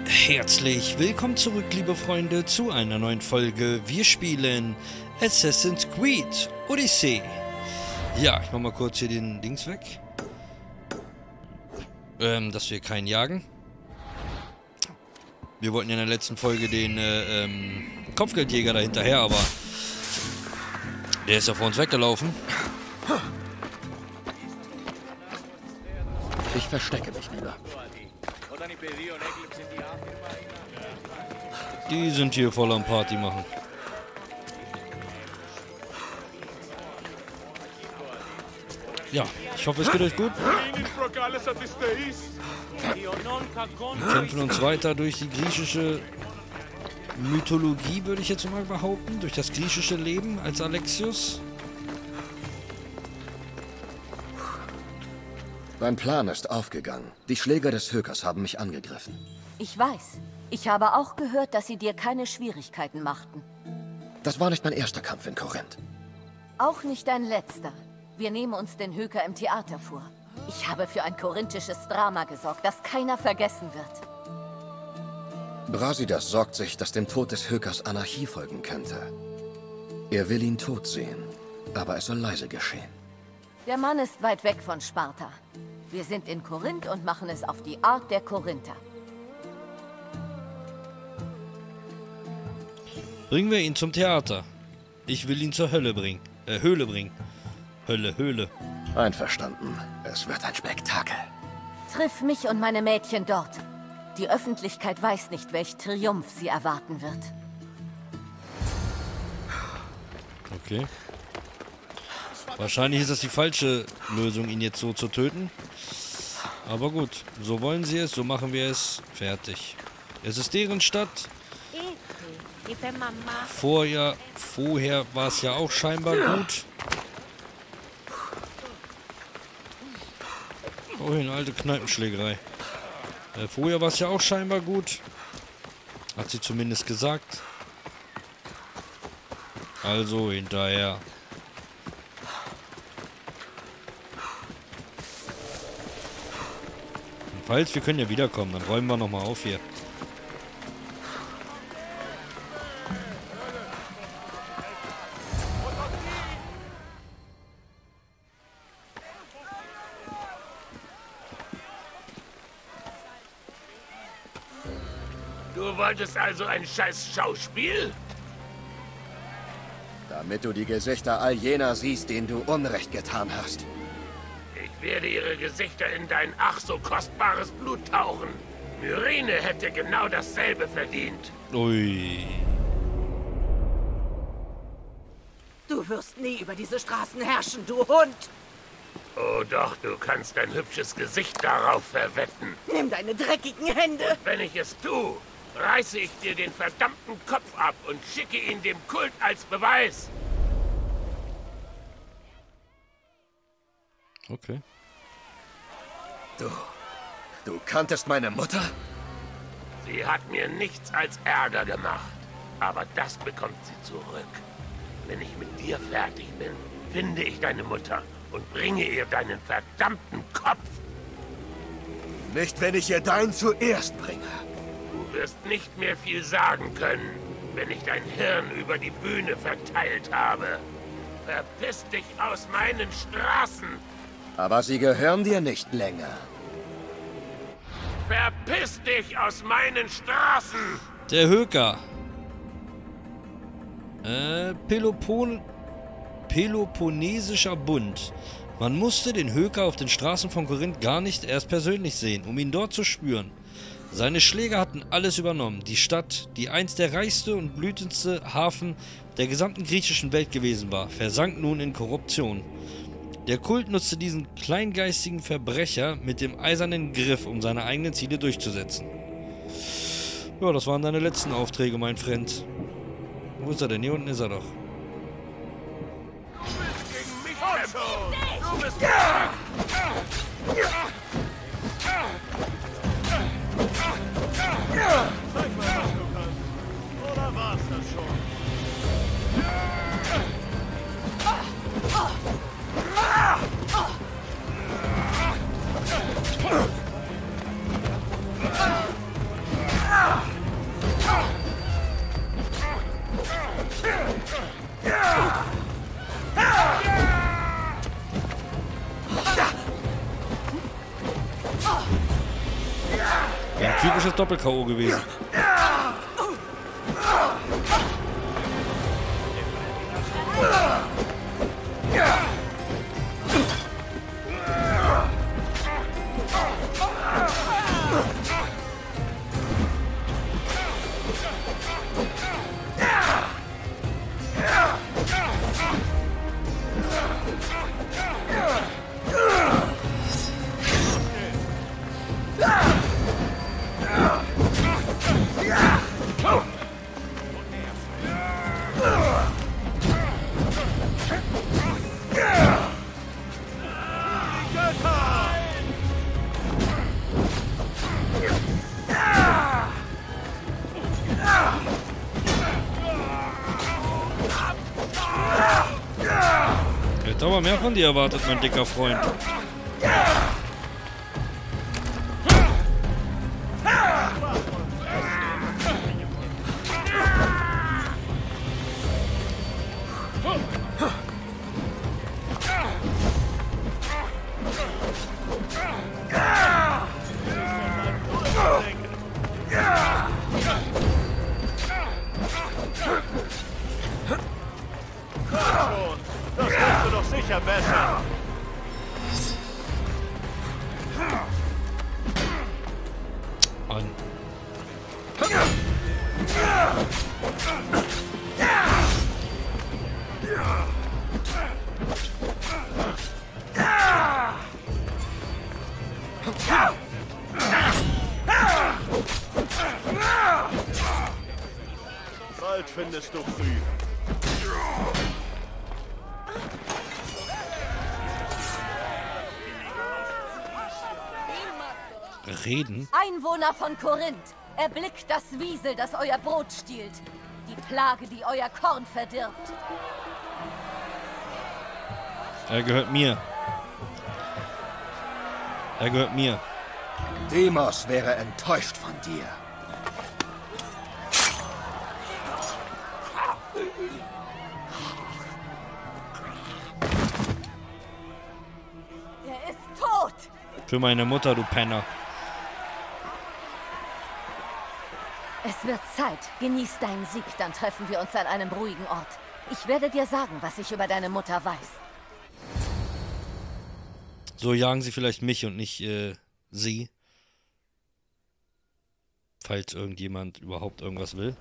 Herzlich willkommen zurück, liebe Freunde, zu einer neuen Folge. Wir spielen Assassin's Creed Odyssey. Ja, ich mach mal kurz hier den Dings weg. Dass wir keinen jagen. Wir wollten ja in der letzten Folge den Kopfgeldjäger da hinterher, aber der ist ja vor uns weggelaufen. Ich verstecke mich lieber. Die sind hier voll am Party machen. Ja, ich hoffe, es geht euch gut. Wir kämpfen uns weiter durch die griechische Mythologie, würde ich jetzt mal behaupten. Durch das griechische Leben als Alexios. Mein Plan ist aufgegangen. Die Schläger des Hökers haben mich angegriffen. Ich weiß. Ich habe auch gehört, dass sie dir keine Schwierigkeiten machten. Das war nicht mein erster Kampf in Korinth. Auch nicht dein letzter. Wir nehmen uns den Höker im Theater vor. Ich habe für ein korinthisches Drama gesorgt, das keiner vergessen wird. Brasidas sorgt sich, dass dem Tod des Hökers Anarchie folgen könnte. Er will ihn tot sehen, aber es soll leise geschehen. Der Mann ist weit weg von Sparta. Wir sind in Korinth und machen es auf die Art der Korinther. Bringen wir ihn zum Theater. Ich will ihn zur Hölle bringen. Höhle bringen. Höhle. Einverstanden. Es wird ein Spektakel. Triff mich und meine Mädchen dort. Die Öffentlichkeit weiß nicht, welch Triumph sie erwarten wird. Okay. Wahrscheinlich ist das die falsche Lösung, ihn jetzt so zu töten. Aber gut, so wollen sie es, so machen wir es. Fertig. Es ist deren Stadt. Vorher war es ja auch scheinbar gut. Oh, eine alte Kneipenschlägerei. Vorher war es ja auch scheinbar gut. Hat sie zumindest gesagt. Also hinterher. Und falls wir können ja wiederkommen, dann räumen wir nochmal auf hier. Du wolltest also ein scheiß Schauspiel? Damit du die Gesichter all jener siehst, denen du Unrecht getan hast. Ich werde ihre Gesichter in dein ach so kostbares Blut tauchen. Myrine hätte genau dasselbe verdient. Ui. Du wirst nie über diese Straßen herrschen, du Hund! Oh doch, du kannst dein hübsches Gesicht darauf verwetten. Nimm deine dreckigen Hände! Wenn ich es tue, reiße ich dir den verdammten Kopf ab und schicke ihn dem Kult als Beweis. Okay. Du kanntest meine Mutter? Sie hat mir nichts als Ärger gemacht. Aber das bekommt sie zurück. Wenn ich mit dir fertig bin, finde ich deine Mutter und bringe ihr deinen verdammten Kopf. Nicht, wenn ich ihr deinen zuerst bringe. Du wirst nicht mehr viel sagen können, wenn ich dein Hirn über die Bühne verteilt habe. Verpiss dich aus meinen Straßen! Aber sie gehören dir nicht länger. Verpiss dich aus meinen Straßen! Der Höker. Peloponnesischer Bund. Man musste den Höker auf den Straßen von Korinth gar nicht erst persönlich sehen, um ihn dort zu spüren. Seine Schläger hatten alles übernommen. Die Stadt, die einst der reichste und blühendste Hafen der gesamten griechischen Welt gewesen war, versank nun in Korruption. Der Kult nutzte diesen kleingeistigen Verbrecher mit dem eisernen Griff, um seine eigenen Ziele durchzusetzen. Ja, das waren deine letzten Aufträge, mein Freund. Wo ist er denn? Hier unten ist er doch. Gegen mich kämpfen! Du bist Zeig mal, was du kannst. Oder war's das schon? klassisches Doppel-K.O. gewesen. Ich hätte aber mehr von dir erwartet, mein dicker Freund. Das kannst du doch sicher besser. An. Bald findest du Früh. Reden? Einwohner von Korinth, erblickt das Wiesel, das euer Brot stiehlt. Die Plage, die euer Korn verdirbt. Er gehört mir. Er gehört mir. Deimos wäre enttäuscht von dir. Er ist tot! Für meine Mutter, du Penner. Es wird Zeit. Genieß deinen Sieg, dann treffen wir uns an einem ruhigen Ort. Ich werde dir sagen, was ich über deine Mutter weiß. So jagen sie vielleicht mich und nicht, sie. Falls irgendjemand überhaupt irgendwas will.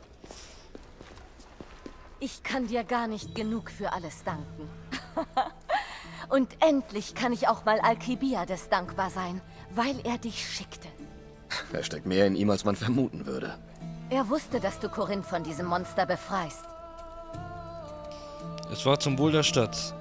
Ich kann dir gar nicht genug für alles danken. Und endlich kann ich auch mal Alkibiades dankbar sein, weil er dich schickte. Da steckt mehr in ihm, als man vermuten würde. Er wusste, dass du Korinth von diesem Monster befreist. Es war zum Wohl der Stadt.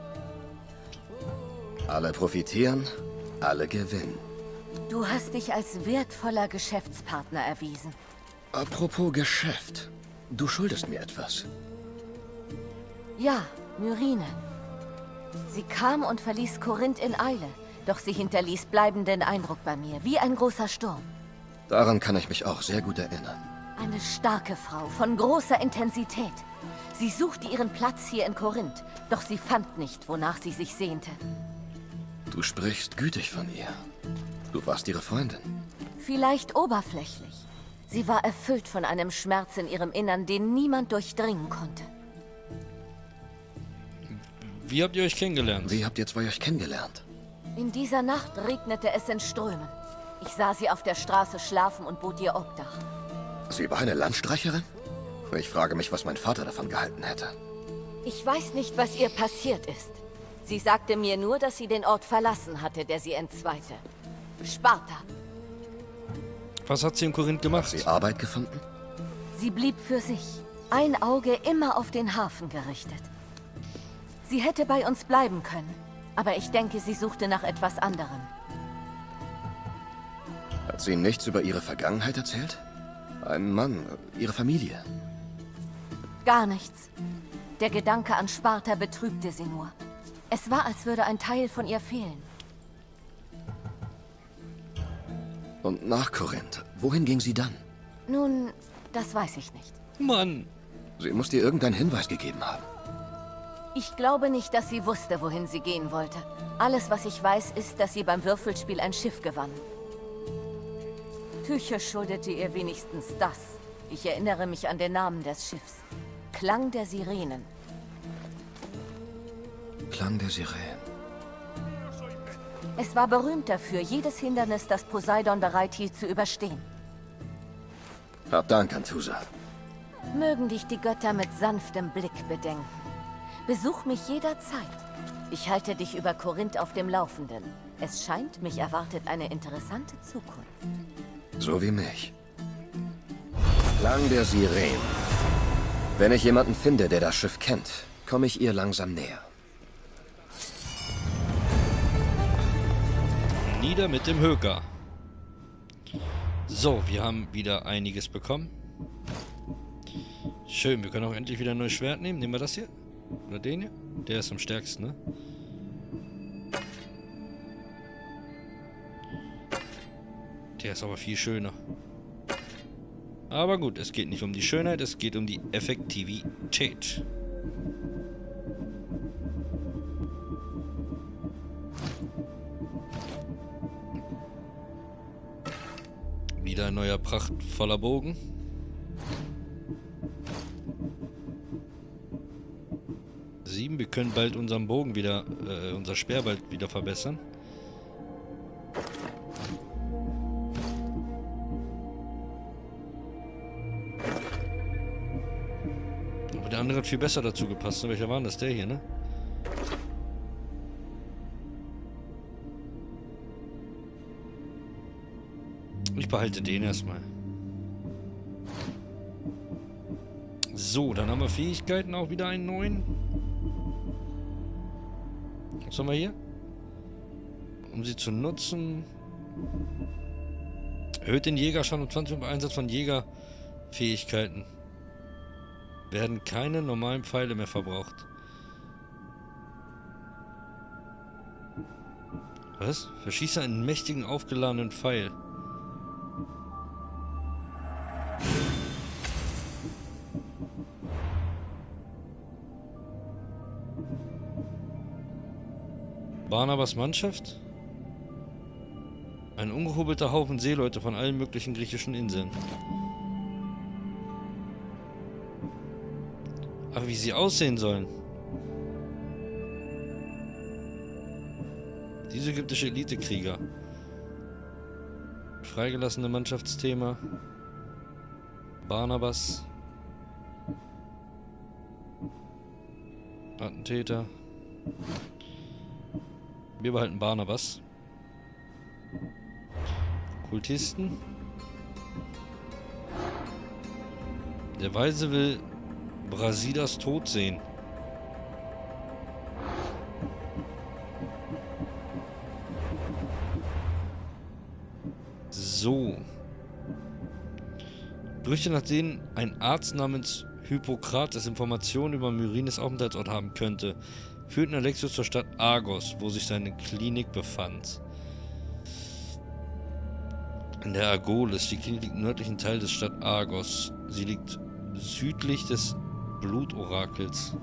Alle profitieren, alle gewinnen. Du hast dich als wertvoller Geschäftspartner erwiesen. Apropos Geschäft. Du schuldest mir etwas. Ja, Myrine. Sie kam und verließ Korinth in Eile, doch sie hinterließ bleibenden Eindruck bei mir, wie ein großer Sturm. Daran kann ich mich auch sehr gut erinnern. Eine starke Frau, von großer Intensität. Sie suchte ihren Platz hier in Korinth, doch sie fand nicht, wonach sie sich sehnte. Du sprichst gütig von ihr. Du warst ihre Freundin. Vielleicht oberflächlich. Sie war erfüllt von einem Schmerz in ihrem Innern, den niemand durchdringen konnte. Wie habt ihr euch kennengelernt? Wie habt ihr zwei euch kennengelernt? In dieser Nacht regnete es in Strömen. Ich sah sie auf der Straße schlafen und bot ihr Obdach. Sie war eine Landstreicherin? Ich frage mich, was mein Vater davon gehalten hätte. Ich weiß nicht, was ihr passiert ist. Sie sagte mir nur, dass sie den Ort verlassen hatte, der sie entzweite. Sparta. Was hat sie in Korinth gemacht? Hat sie Arbeit gefunden? Sie blieb für sich. Ein Auge immer auf den Hafen gerichtet. Sie hätte bei uns bleiben können. Aber ich denke, sie suchte nach etwas anderem. Hat sie nichts über ihre Vergangenheit erzählt? Ein Mann, ihre Familie? Gar nichts. Der Gedanke an Sparta betrübte sie nur. Es war, als würde ein Teil von ihr fehlen. Und nach Korinth, wohin ging sie dann? Nun, das weiß ich nicht. Mann. Sie muss dir irgendeinen Hinweis gegeben haben. Ich glaube nicht, dass sie wusste, wohin sie gehen wollte. Alles, was ich weiß, ist, dass sie beim Würfelspiel ein Schiff gewann. Tyche schuldete ihr wenigstens das. Ich erinnere mich an den Namen des Schiffs. Klang der Sirenen. Klang der Sirenen. Es war berühmt dafür, jedes Hindernis, das Poseidon bereithielt, zu überstehen. Hab Dank, Antusa. Mögen dich die Götter mit sanftem Blick bedenken. Besuch mich jederzeit. Ich halte dich über Korinth auf dem Laufenden. Es scheint, mich erwartet eine interessante Zukunft. So wie mich. Klang der Sirenen. Wenn ich jemanden finde, der das Schiff kennt, komme ich ihr langsam näher. Nieder mit dem Höker. So, wir haben wieder einiges bekommen. Schön, wir können auch endlich wieder ein neues Schwert nehmen. Nehmen wir das hier? Oder den hier? Der ist am stärksten, ne? Der ist aber viel schöner. Aber gut, es geht nicht um die Schönheit, es geht um die Effektivität. Wieder ein neuer prachtvoller Bogen. Wir können bald unseren Bogen wieder, unser Speer bald wieder verbessern. Aber der andere hat viel besser dazu gepasst. Ne? Welcher war denn das? Der hier, ne? Ich behalte den erstmal. So, dann haben wir Fähigkeiten auch wieder einen neuen. Was haben wir hier? Um sie zu nutzen. Erhöht den Jägerschaden um 20 beim Einsatz von Jägerfähigkeiten. Werden keine normalen Pfeile mehr verbraucht. Was? Verschieße einen mächtigen aufgeladenen Pfeil. Barnabas Mannschaft? Ein ungehobelter Haufen Seeleute von allen möglichen griechischen Inseln. Ach, wie sie aussehen sollen. Diese ägyptische Elitekrieger. Freigelassene Mannschaftsthema. Barnabas. Attentäter. Wir behalten Barnabas. Kultisten. Der Weise will Brasidas Tod sehen. So. Gerüchte, nach denen ein Arzt namens Hippokrates Informationen über Myrines Aufenthaltsort haben könnte, führten Alexios zur Stadt Argos, wo sich seine Klinik befand. In der Argolis. Die Klinik liegt im nördlichen Teil des Stadt Argos. Sie liegt südlich des Blutorakels.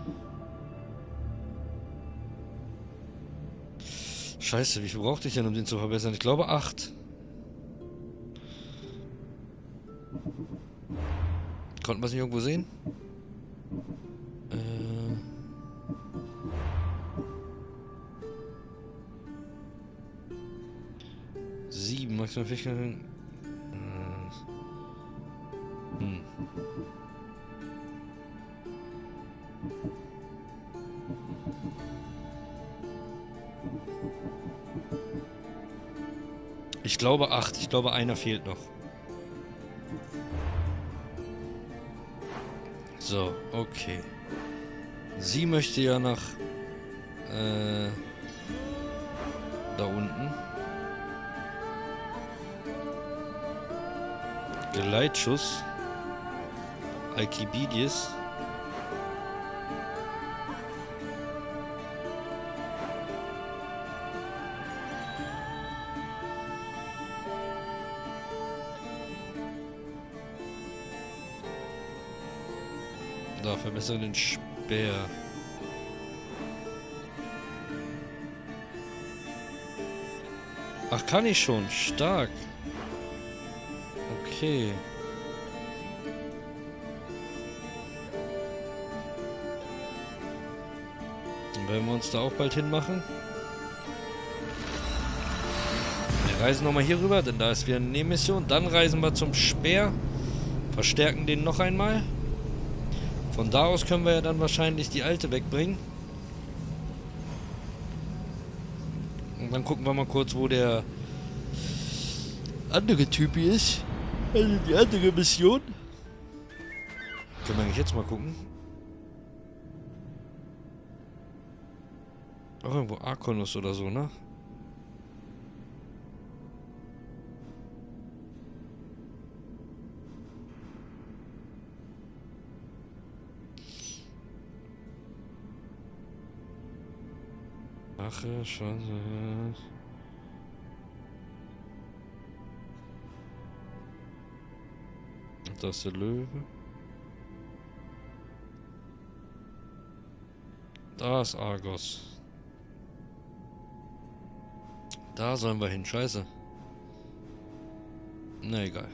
Scheiße, wie viel brauchte ich denn, um den zu verbessern? Ich glaube 8. Konnten wir es nicht irgendwo sehen? 7 maximal Fähigkeiten. Ich glaube 8. Ich glaube, einer fehlt noch. So, okay. Sie möchte ja nach da unten. Geleitschuss. Alkibiades. Da, verbessere den Speer. Ach, kann ich schon. Stark. Okay. Dann werden wir uns da auch bald hinmachen. Wir reisen nochmal hier rüber, denn da ist wieder eine Nebenmission. Dann reisen wir zum Speer. Verstärken den noch einmal. Von da aus können wir ja dann wahrscheinlich die alte wegbringen. Und dann gucken wir mal kurz, wo der andere Typ hier ist. Also die andere Mission. Können wir eigentlich jetzt mal gucken. Auch irgendwo Arkonus oder so, ne? Wache, schon. Das ist der Löwe. Da ist Argos. Da sollen wir hin. Scheiße. Na egal.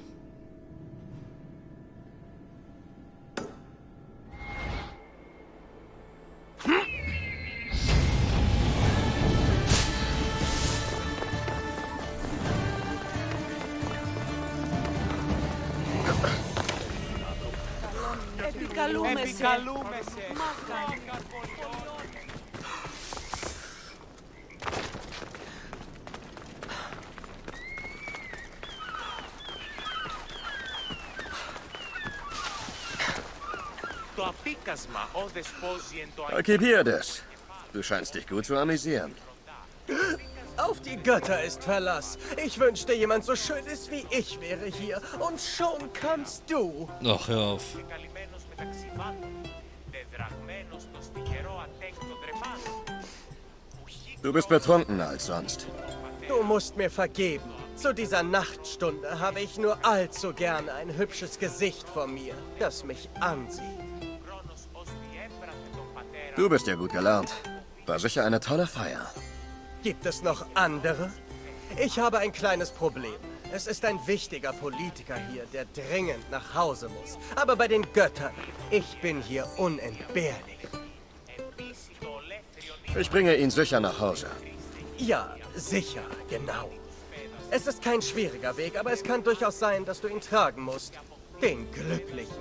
Alkibiades, du scheinst dich gut zu amüsieren. Auf die Götter ist Verlass. Ich wünschte, jemand so schön ist wie ich wäre hier. Und schon kannst du. Ach, hör auf. Du bist betrunkener als sonst. Du musst mir vergeben. Zu dieser Nachtstunde habe ich nur allzu gern ein hübsches Gesicht vor mir, das mich ansieht. Du bist ja gut gelaunt. War sicher eine tolle Feier. Gibt es noch andere? Ich habe ein kleines Problem. Es ist ein wichtiger Politiker hier, der dringend nach Hause muss. Aber bei den Göttern, ich bin hier unentbehrlich. Ich bringe ihn sicher nach Hause. Ja, sicher, genau. Es ist kein schwieriger Weg, aber es kann durchaus sein, dass du ihn tragen musst. Den Glücklichen.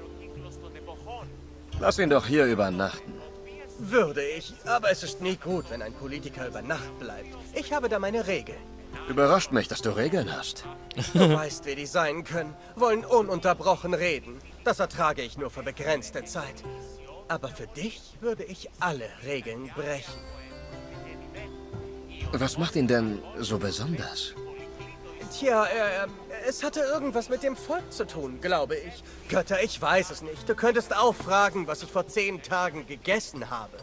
Lass ihn doch hier übernachten. Würde ich, aber es ist nie gut, wenn ein Politiker über Nacht bleibt. Ich habe da meine Regeln. Überrascht mich, dass du Regeln hast. Du weißt, wie die sein können. Wollen ununterbrochen reden. Das ertrage ich nur für begrenzte Zeit. Aber für dich würde ich alle Regeln brechen. Was macht ihn denn so besonders? Tja, es hatte irgendwas mit dem Volk zu tun, glaube ich. Götter, ich weiß es nicht. Du könntest auch fragen, was ich vor 10 Tagen gegessen habe.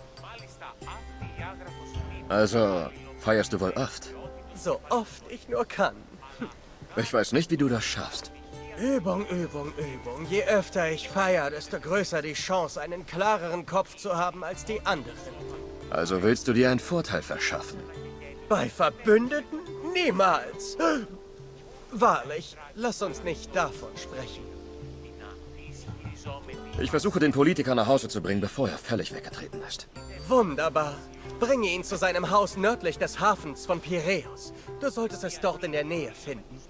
Also, feierst du wohl oft? So oft ich nur kann. Ich weiß nicht, wie du das schaffst. Übung, Übung, Übung. Je öfter ich feiere, desto größer die Chance, einen klareren Kopf zu haben als die anderen. Also willst du dir einen Vorteil verschaffen? Bei Verbündeten? Niemals. Wahrlich, lass uns nicht davon sprechen. Ich versuche, den Politiker nach Hause zu bringen, bevor er völlig weggetreten ist. Wunderbar. Bringe ihn zu seinem Haus nördlich des Hafens von Piräus. Du solltest es dort in der Nähe finden.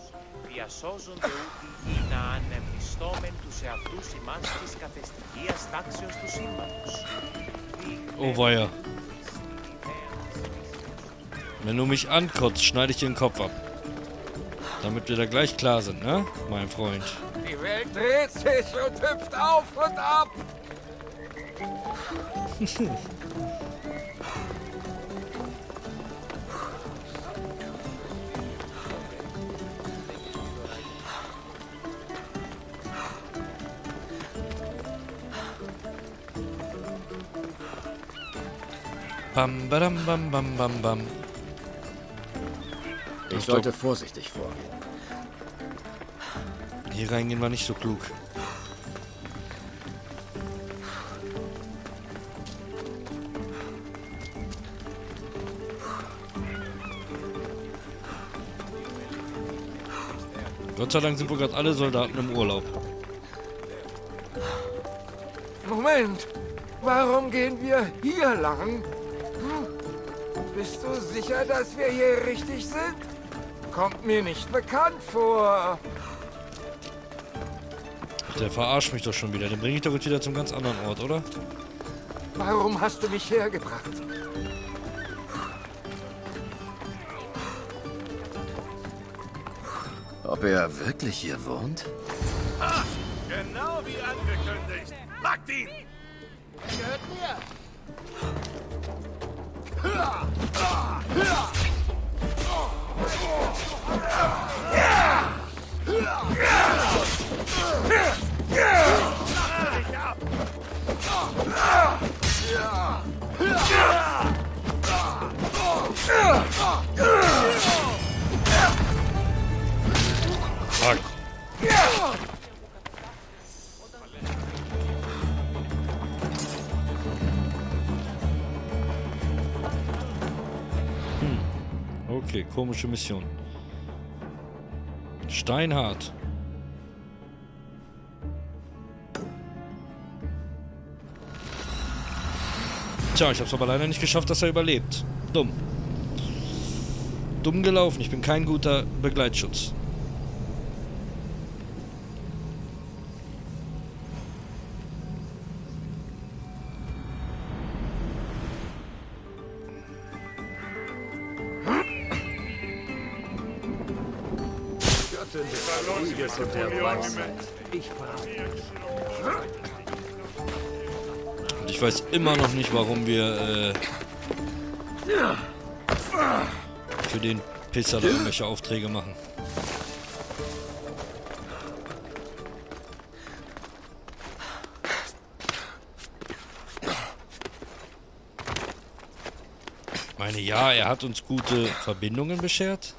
Oh weia. Wenn du mich ankotzt, schneide ich dir den Kopf ab. Damit wir da gleich klar sind, ne, mein Freund? Die Welt dreht sich und hüpft auf und ab. Bam, badam, bam, bam, bam, bam. Ich sollte vorsichtig vorgehen. Hier reingehen war nicht so klug. Gott sei Dank sind wohl gerade alle Soldaten im Urlaub. Moment, warum gehen wir hier lang? Bist du sicher, dass wir hier richtig sind? Kommt mir nicht bekannt vor. Der verarscht mich doch schon wieder. Den bringe ich doch jetzt wieder zum ganz anderen Ort, oder? Warum hast du mich hergebracht? Ob er wirklich hier wohnt? Ah, genau wie angekündigt. Packt ihn! Gehört mir. Fuck. Okay, komische Mission. Steinhart. Tja, ich hab's aber leider nicht geschafft, dass er überlebt. Dumm. Dumm gelaufen. Ich bin kein guter Begleitschutz. Und der Weisheit. Und ich weiß immer noch nicht, warum wir für den Pisser da irgendwelche Aufträge machen. Ich meine, ja, er hat uns gute Verbindungen beschert.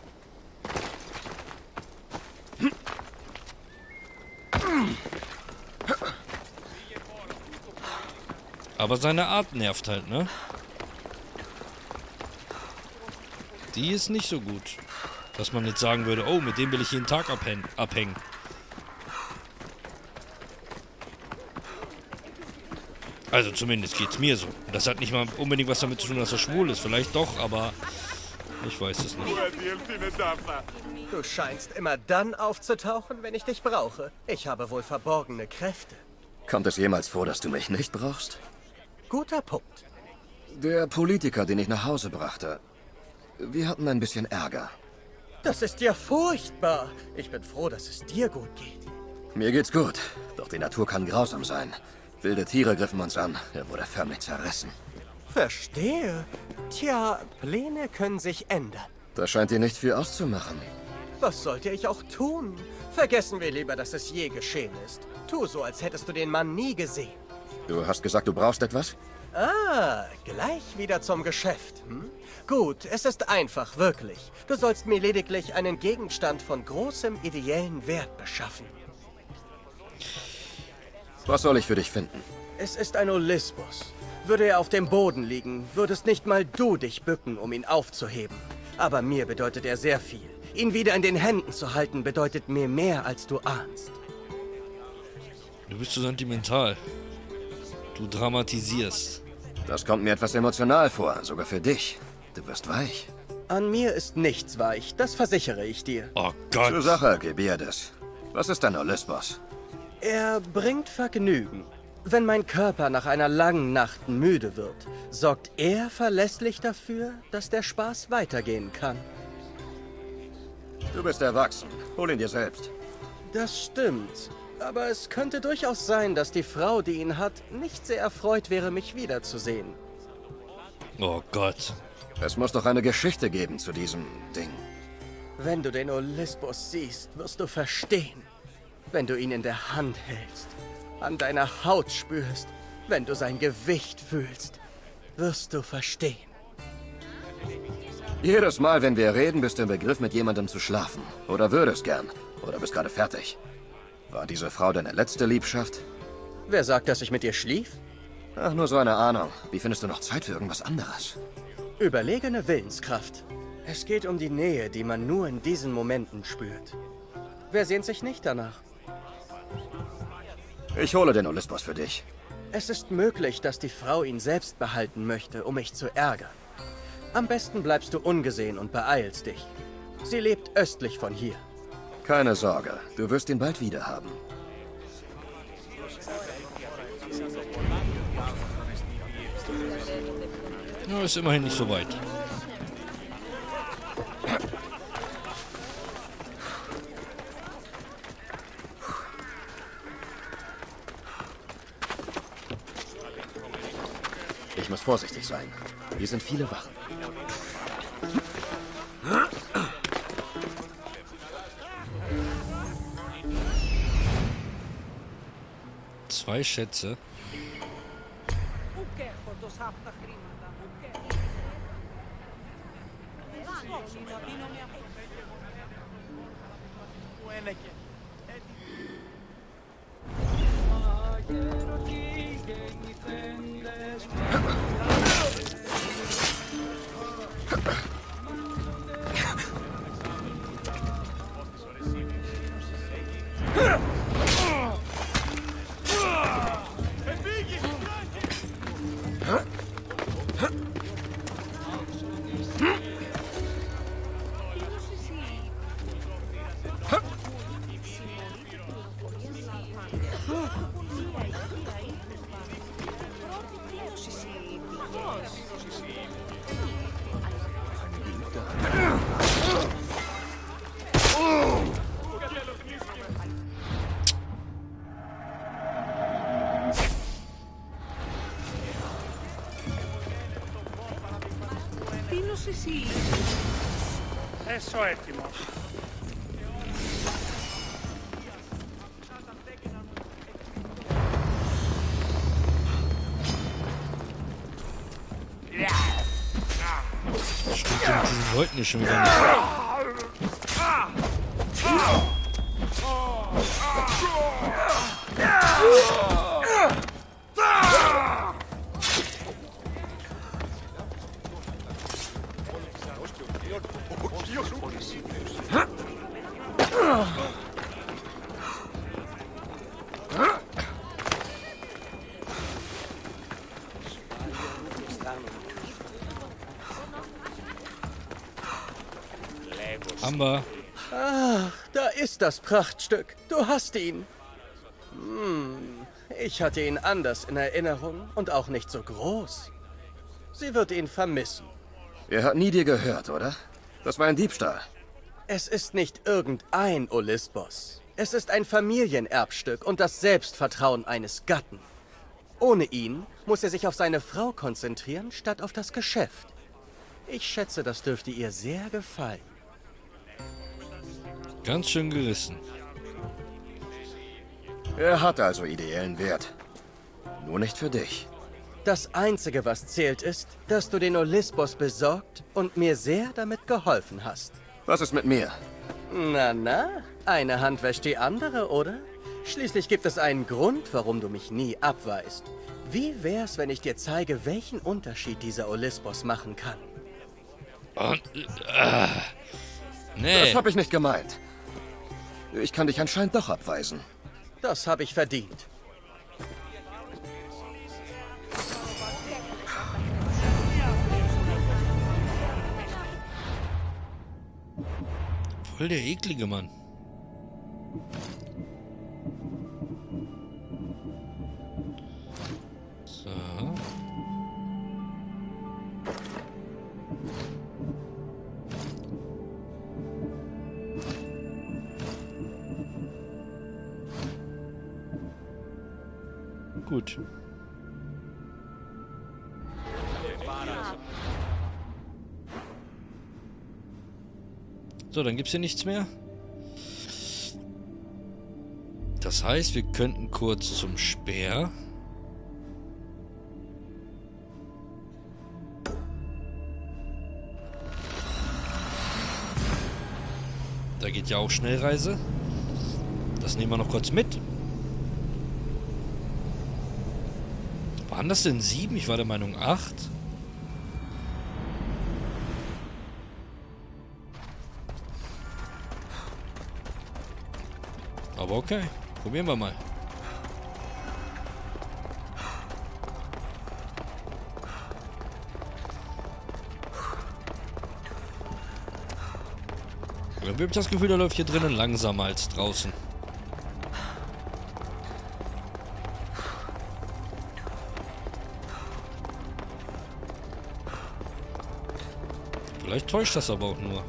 Aber seine Art nervt halt, ne? Die ist nicht so gut. Dass man jetzt sagen würde, oh, mit dem will ich jeden Tag abhängen. Also zumindest geht's mir so. Und das hat nicht mal unbedingt was damit zu tun, dass er schwul ist. Vielleicht doch, aber ich weiß es nicht. Du scheinst immer dann aufzutauchen, wenn ich dich brauche. Ich habe wohl verborgene Kräfte. Kommt es jemals vor, dass du mich nicht brauchst? Guter Punkt. Der Politiker, den ich nach Hause brachte. Wir hatten ein bisschen Ärger. Das ist ja furchtbar. Ich bin froh, dass es dir gut geht. Mir geht's gut, doch die Natur kann grausam sein. Wilde Tiere griffen uns an. Er wurde förmlich zerrissen. Verstehe. Tja, Pläne können sich ändern. Das scheint dir nicht viel auszumachen. Was sollte ich auch tun? Vergessen wir lieber, dass es je geschehen ist. Tu so, als hättest du den Mann nie gesehen. Du hast gesagt, du brauchst etwas? Ah, gleich wieder zum Geschäft. Gut, es ist einfach, wirklich. Du sollst mir lediglich einen Gegenstand von großem ideellen Wert beschaffen. Was soll ich für dich finden? Es ist ein Olisbos. Würde er auf dem Boden liegen, würdest nicht mal du dich bücken, um ihn aufzuheben. Aber mir bedeutet er sehr viel. Ihn wieder in den Händen zu halten, bedeutet mir mehr, als du ahnst. Du bist so sentimental. Du dramatisierst. Das kommt mir etwas emotional vor, sogar für dich. Du wirst weich. An mir ist nichts weich, das versichere ich dir. Oh Gott. Zur Sache, Gebärdes. Was ist dein Olisbos? Er bringt Vergnügen. Wenn mein Körper nach einer langen Nacht müde wird, sorgt er verlässlich dafür, dass der Spaß weitergehen kann. Du bist erwachsen. Hol ihn dir selbst. Das stimmt. Aber es könnte durchaus sein, dass die Frau, die ihn hat, nicht sehr erfreut wäre, mich wiederzusehen. Oh Gott. Es muss doch eine Geschichte geben zu diesem Ding. Wenn du den Olisbos siehst, wirst du verstehen. Wenn du ihn in der Hand hältst, an deiner Haut spürst, wenn du sein Gewicht fühlst, wirst du verstehen. Jedes Mal, wenn wir reden, bist du im Begriff, mit jemandem zu schlafen. Oder würdest gern. Oder bist gerade fertig. War diese Frau deine letzte Liebschaft? Wer sagt, dass ich mit ihr schlief? Ach, nur so eine Ahnung. Wie findest du noch Zeit für irgendwas anderes? Überlegene Willenskraft. Es geht um die Nähe, die man nur in diesen Momenten spürt. Wer sehnt sich nicht danach? Ich hole den Olyspos für dich. Es ist möglich, dass die Frau ihn selbst behalten möchte, um mich zu ärgern. Am besten bleibst du ungesehen und beeilst dich. Sie lebt östlich von hier. Keine Sorge, du wirst ihn bald wieder haben. Ja, ist immerhin nicht so weit. Ich muss vorsichtig sein. Hier sind viele Wachen. 2 Schätze. Adesso Ettimo. Stimmt ja mit diesen Leuten hier schon wieder nicht. Amber. Ach, da ist das Prachtstück. Du hast ihn. Ich hatte ihn anders in Erinnerung und auch nicht so groß. Sie wird ihn vermissen. Er hat nie dir gehört, oder? Das war ein Diebstahl. Es ist nicht irgendein Olyspos. Es ist ein Familienerbstück und das Selbstvertrauen eines Gatten. Ohne ihn muss er sich auf seine Frau konzentrieren, statt auf das Geschäft. Ich schätze, das dürfte ihr sehr gefallen. Ganz schön gerissen. Er hat also ideellen Wert. Nur nicht für dich. Das Einzige, was zählt, ist, dass du den Olyspos besorgt und mir sehr damit geholfen hast. Was ist mit mir? Na, eine Hand wäscht die andere, oder? Schließlich gibt es einen Grund, warum du mich nie abweist. Wie wär's, wenn ich dir zeige, welchen Unterschied dieser Olyspos machen kann? Und, nee. Das habe ich nicht gemeint. Ich kann dich anscheinend doch abweisen. Das habe ich verdient. Voll der eklige Mann. So. Gut. So, dann gibt's hier nichts mehr. Das heißt, wir könnten kurz zum Speer. Da geht ja auch Schnellreise. Das nehmen wir noch kurz mit. Waren das denn 7? Ich war der Meinung 8. Aber okay, probieren wir mal. Irgendwie habe ich das Gefühl, der läuft hier drinnen langsamer als draußen. Vielleicht täuscht das aber auch nur.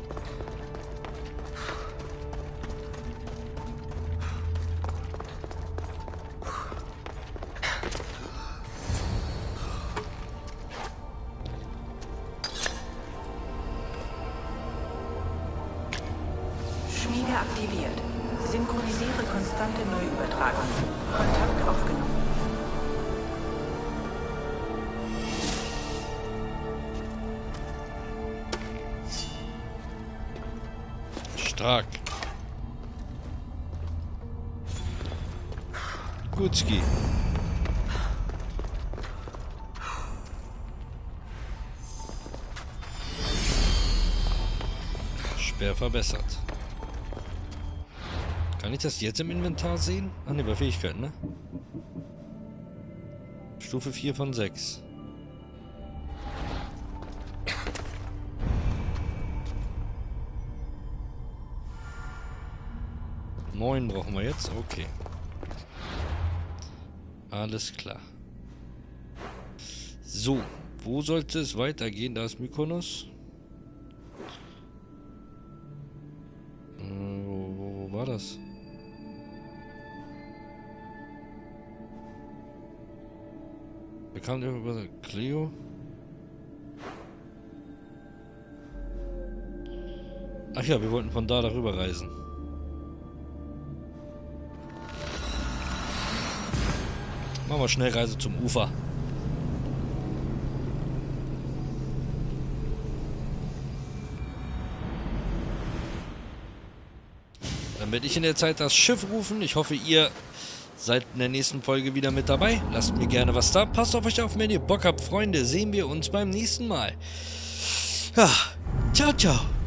Schmiede aktiviert. Synchronisiere konstante Neuübertragung. Kontakt aufgenommen. Stark. Gutski. Speer verbessert. Kann ich das jetzt im Inventar sehen? Ach ne, bei Fähigkeiten, ne? Stufe 4 von 6. Neun brauchen wir jetzt, okay. Alles klar. So, wo sollte es weitergehen? Da ist Mykonos. Wo war das? Bekannt über Cleo. Ach ja, wir wollten von da darüber reisen. Machen wir Schnellreise zum Ufer. Dann werde ich in der Zeit das Schiff rufen. Ich hoffe, ihr seid in der nächsten Folge wieder mit dabei. Lasst mir gerne was da. Passt auf euch auf, wenn ihr Bock habt, Freunde. Sehen wir uns beim nächsten Mal. Ja, ciao, ciao.